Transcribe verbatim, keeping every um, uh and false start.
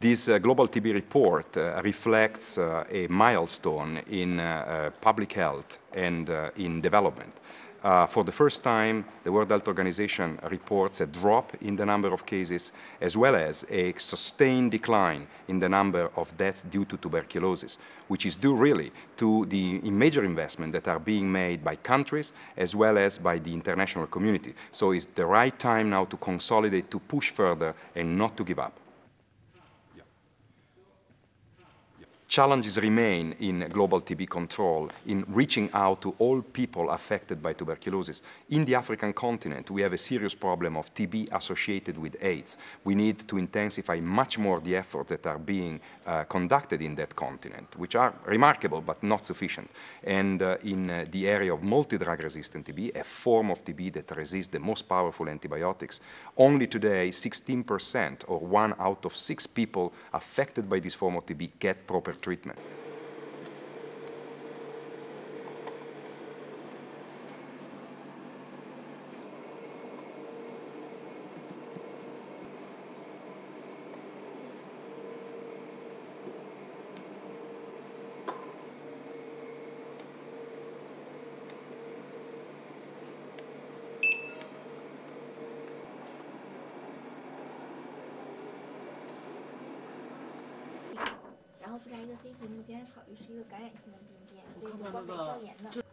This uh, Global T B report uh, reflects uh, a milestone in uh, uh, public health and uh, in development. Uh, for the first time, the World Health Organization reports a drop in the number of cases, as well as a sustained decline in the number of deaths due to tuberculosis, which is due really to the major investments that are being made by countries as well as by the international community. So it's the right time now to consolidate, to push further, and not to give up. Challenges remain in global T B control, in reaching out to all people affected by tuberculosis. In the African continent, we have a serious problem of T B associated with AIDS. We need to intensify much more the efforts that are being uh, conducted in that continent, which are remarkable but not sufficient. And uh, in uh, the area of multi-drug-resistant T B, a form of T B that resists the most powerful antibiotics, only today sixteen percent, or one out of six people affected by this form of T B, get proper treatment. 然后覆盖一个 C T，目前考虑是一个感染性的病变，所以有关北消炎的。